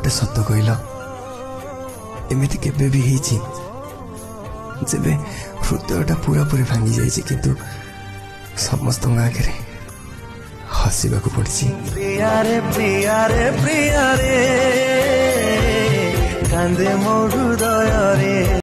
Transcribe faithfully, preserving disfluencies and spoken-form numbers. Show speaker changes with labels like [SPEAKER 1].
[SPEAKER 1] गोटे सत कहल एमती केबे भी ହେଇଛି जेबे हृदयटा पूरा पूरी भांगी जाइए किंतु समस्त आगे हसवाक पड़ी
[SPEAKER 2] प्रिया रे प्रिया रे प्रिया रे कांदे मो हृदय रे।